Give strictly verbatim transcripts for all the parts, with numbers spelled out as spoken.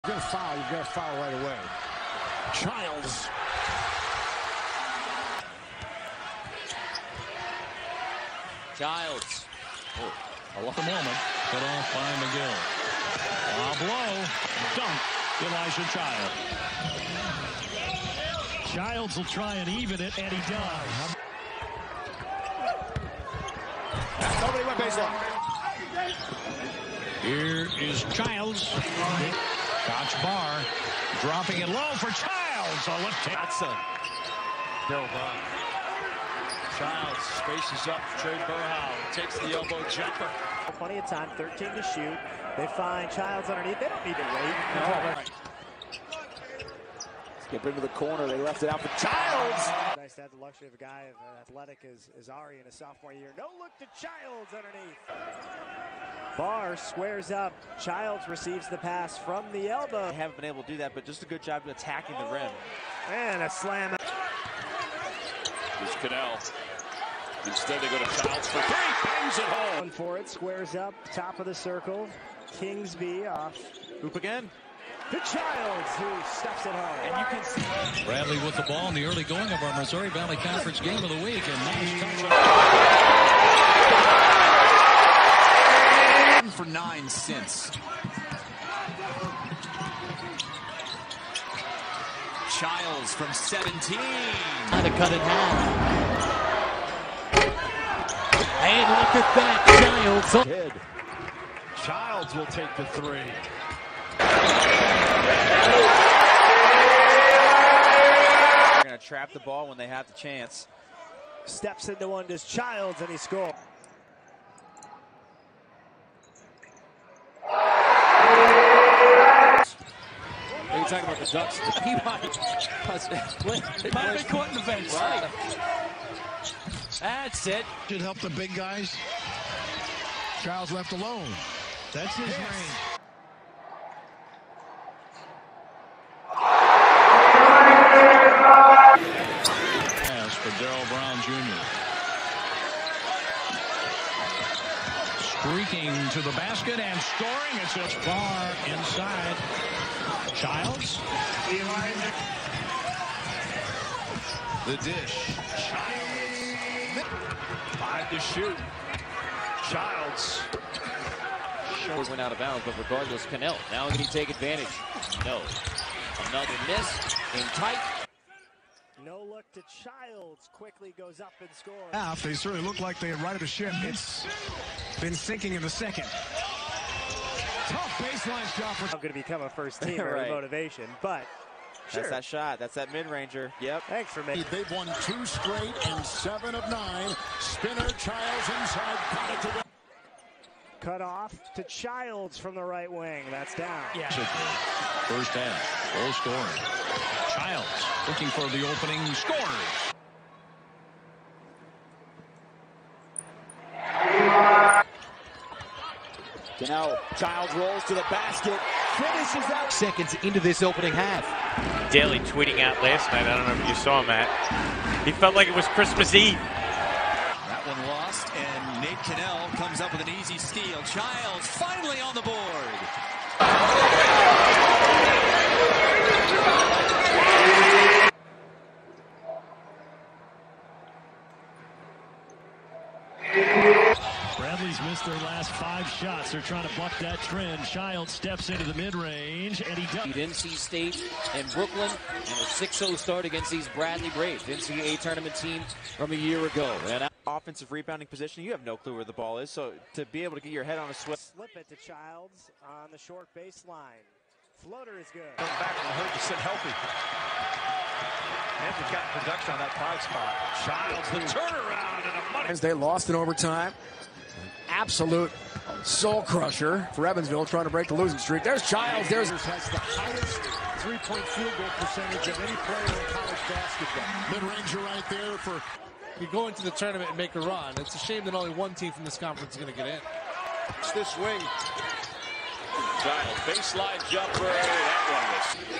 You're going to foul, you've got to foul right away. Childs. Childs. Oh, a lucky moment. Cut off by McGill. A blow. Dunk. Elijah Childs. Childs will try and even it, and he does. Nobody went baseline. Here is Childs. Koch Barr dropping it low for Childs. A left hand. Johnson. Bill Bunn. Childs spaces up. Trey Burhow takes the elbow jumper. Plenty of time, thirteen to shoot. They find Childs underneath. They don't need to wait. No. Skip into the corner. They left it out for Childs. Nice to have the luxury of a guy as athletic as, as Ari in a sophomore year. No look to Childs underneath. Barr squares up. Childs receives the pass from the elbow. They haven't been able to do that, but just a good job of attacking the rim. And a slam. Here's Cannell. Instead, they go to Childs for three. Bangs it home. Going for it. Squares up. Top of the circle. Kingsby off. Hoop again. To Childs, who stuffs it home. And you can see Bradley with the ball in the early going of our Missouri Valley Conference game of the week. And nice touch. for nine since. Childs from seventeen. Trying to cut it half. And look at that, Childs. Kid. Childs will take the three. They're going to trap the ball when they have the chance. Steps into one, does Childs, and he scores. You're talking about the Ducks. He might, it might have been caught in the fence. Right. That's it. Should help the big guys. Childs left alone. That's his yes. range. Pass for Darrell Brown Junior Streaking to the basket and scoring. It's just Barr inside. Childs. The dish. Childs. Five to shoot. Childs. Short went out of bounds, but regardless, Cannell. Now can he take advantage? No. Another miss. In tight. No look to Childs. Quickly goes up and scores. Half, they certainly look like they had righted the ship. It's been sinking in the second. Tough baseline shot for. I'm going to become a first teamer Right. motivation, but sure. That's that shot. That's that mid-ranger. Yep. Thanks for making. They've won two straight and seven of nine. Spinner, Childs inside. Got it to win. Cut off to Childs from the right wing. That's down. Yeah. First half, low scoring. Childs looking for the opening scores. Now Childs rolls to the basket, finishes out. Seconds into this opening half. Daly tweeting out last night, I don't know if you saw him, Matt. He felt like it was Christmas Eve. That one lost, and Nate Cannell comes up with an easy steal. Childs finally on the board. Bradley's missed their last five shots. They're trying to buck that trend. Childs steps into the mid-range, and he does. N C State and Brooklyn, and a six oh start against these Bradley Braves, N C double A tournament team from a year ago. And offensive rebounding position, you have no clue where the ball is, so to be able to get your head on a swivel. Slip it to Childs on the short baseline. Floater is good. Come back and hold you sit healthy. And we've got production on that five spot. Childs, the turnaround, and a money. They lost in overtime. Absolute soul crusher for Evansville, trying to break the losing streak. There's Childs. There's has the highest three-point field goal percentage of any player in college basketball. Mid-ranger right there for. You go into the tournament and make a run. It's a shame that only one team from this conference is going to get in. It's this wing. Childs, baseline jumper. That one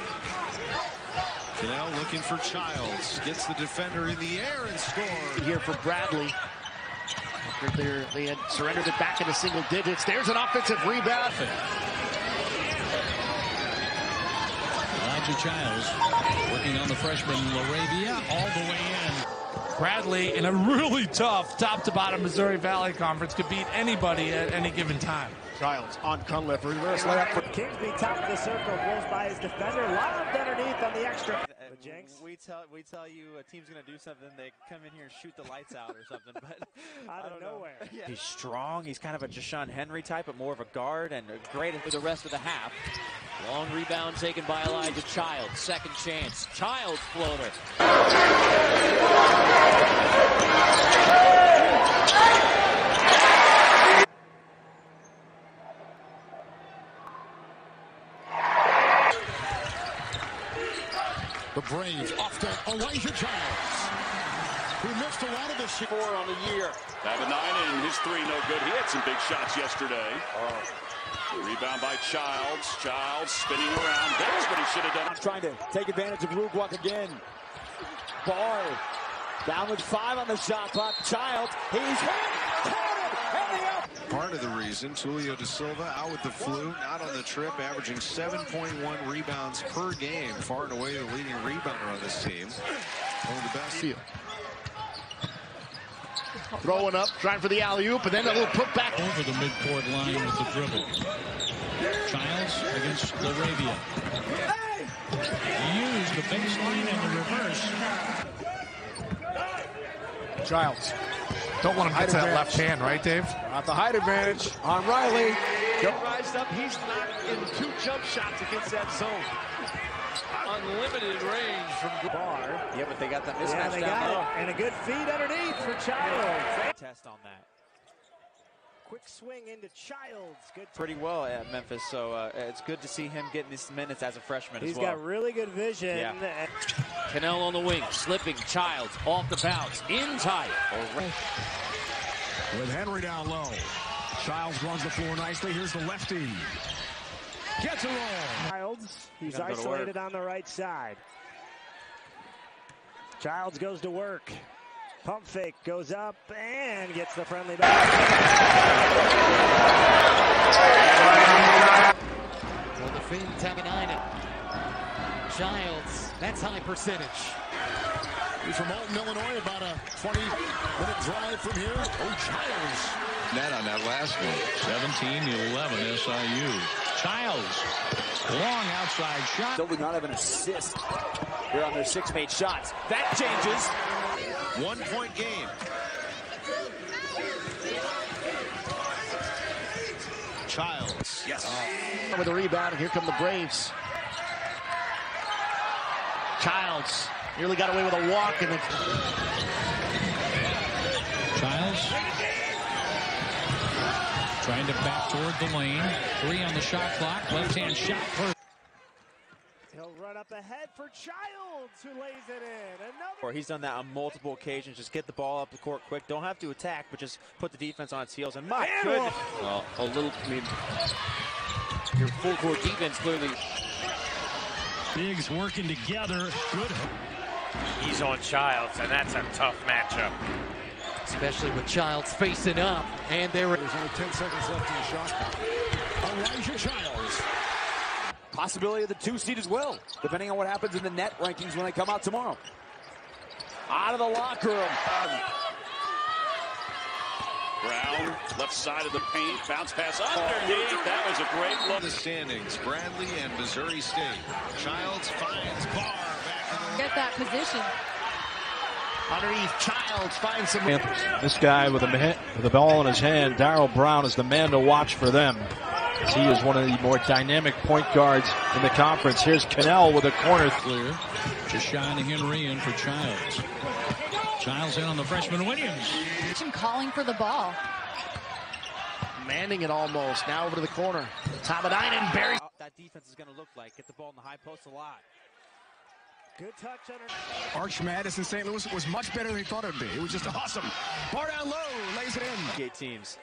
was. Cannell looking for Childs. Gets the defender in the air and scores. Here for Bradley. They had surrendered it back into single digits. There's an offensive rebound. to Childs. Working on the freshman Laravia all the way in. Bradley, in a really tough top-to-bottom Missouri Valley Conference, could beat anybody at any given time. Childs on Cunliffe. Reverse layup for Kingsby, top of the circle, blows by his defender. Lobbed underneath on the extra. We tell we tell you a team's going to do something, they come in here and shoot the lights out or something. But out I of don't nowhere. Know. Yeah. He's strong. He's kind of a Jashawn Henry type, but more of a guard, and great for the rest of the half. Long rebound taken by Elijah Childs. Second chance. Childs floater. the Braves off to Elijah Childs, who missed a lot of this four on the year. Have a nine and his three no good. He had some big shots yesterday. Oh. Rebound by Childs. Childs spinning around. That's what he should have done. Trying to take advantage of Rugwalk again. Barr down with five on the shot clock. Childs, he's hit. Part of the reason, Tulio De Silva out with the flu, not on the trip, averaging seven point one rebounds per game. Far and away the leading rebounder on this team. One of the best. Field. Throwing up, trying for the alley-oop, and then a little putback. Over the midcourt line with the dribble. Childs against Laravia. Used the baseline and the reverse. Childs. Don't want him to get to that left hand, right, Dave? At the height advantage on Riley. He rised up. He's not in two jump shots against that zone. Unlimited range from Barr. Yeah, but they got that mismatch yeah, they down got low. it. And a good feed underneath for Childs. Test on that. Quick swing into Childs. Good. Pretty well at Memphis, so uh, it's good to see him getting these minutes as a freshman He's as well. got really good vision. Yeah. Cannell on the wing, slipping. Childs off the bounce, in tight. With Henry down low. Childs runs the floor nicely. Here's the lefty. Gets a roll. Childs, he's Gotta go to isolated work. on the right side. Childs goes to work. Pump fake goes up and gets the friendly back. Well, the Finn Tamanina. Childs, that's high percentage. He's from Alton, Illinois, about a twenty minute drive from here. Oh, Childs. Net on that last one. seventeen eleven S I U. Childs, long outside shot. Still did not have an assist here on their six made shots. That changes. One point game. Childs. Yes. With the rebound, and here come the Braves. Childs nearly got away with a walk, and then Childs trying to back toward the lane. Three on the shot clock. Left-hand shot first. He'll run up ahead for Childs, who lays it in. Another. He's done that on multiple occasions. Just get the ball up the court quick. Don't have to attack, but just put the defense on its heels. And my And goodness, well, a little. I mean, your full court defense clearly. Bigs working together. Good. He's on Childs, and that's a tough matchup. Especially with Childs facing up. And they were. there's only ten seconds left in the shot clock. Elijah Childs. Possibility of the two seed as well, depending on what happens in the net rankings when they come out tomorrow. Out of the locker room. Brown, left side of the paint, bounce pass underneath. That was a great look. The standings, Bradley and Missouri State. Childs finds Barr back in the Get that position. Underneath, Childs finds some. This guy with a with the ball in his hand, Darryl Brown, is the man to watch for them. He is one of the more dynamic point guards in the conference. Here's Cannell with a corner Clear. Jashawn Henry in for Childs. Childs in on the freshman Williams. Calling for the ball. Manning it almost. Now over to the corner. Top of nine and Barry. That defense is going to look like. Get the ball in the high post a lot. Good touch under. Arch Madison Saint Louis was much better than he thought it would be. It was just awesome. Bar down low, lays it in. Eight teams.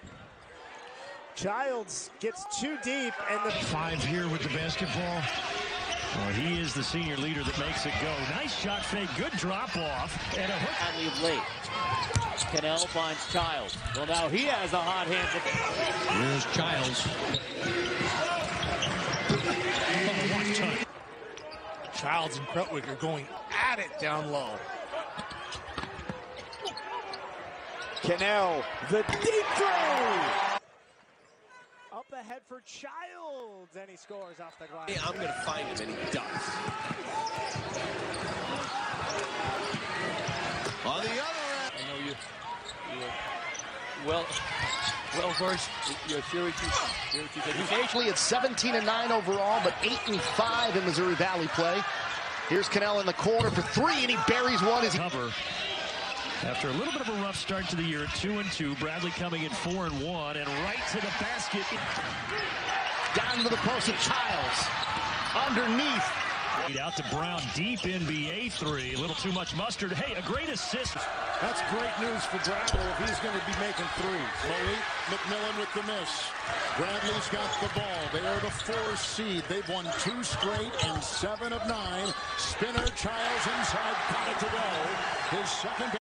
Childs gets too deep, and the Five here with the basketball. Well, he is the senior leader that makes it go. Nice shot fake, good drop off, and a hook. Badly of late. Cannell finds Childs. Well, now he has a hot hand. Here's Childs. Oh, one touch. Childs and Krutwig are going at it down low. Cannell, the deep throw. Up ahead for Childs, and he scores off the glass. Hey, I'm going to find him, and he does. On the other end. I know you, you well, well versed. You're Syracuse. Syracuse. He's actually at seventeen and nine overall, but eight and five in Missouri Valley play. Here's Cannell in the corner for three, and he buries one as he cover. After a little bit of a rough start to the year, two and two, Bradley coming in four and one, and right to the basket. Down to the post of Childs. Underneath. Out to Brown, deep N B A three. A little too much mustard. Hey, a great assist. That's great news for Bradley if he's going to be making threes. Malik McMillan with the miss. Bradley's got the ball. They are the four seed. They've won two straight and seven of nine. Spinner, Childs inside, got it to go. His second.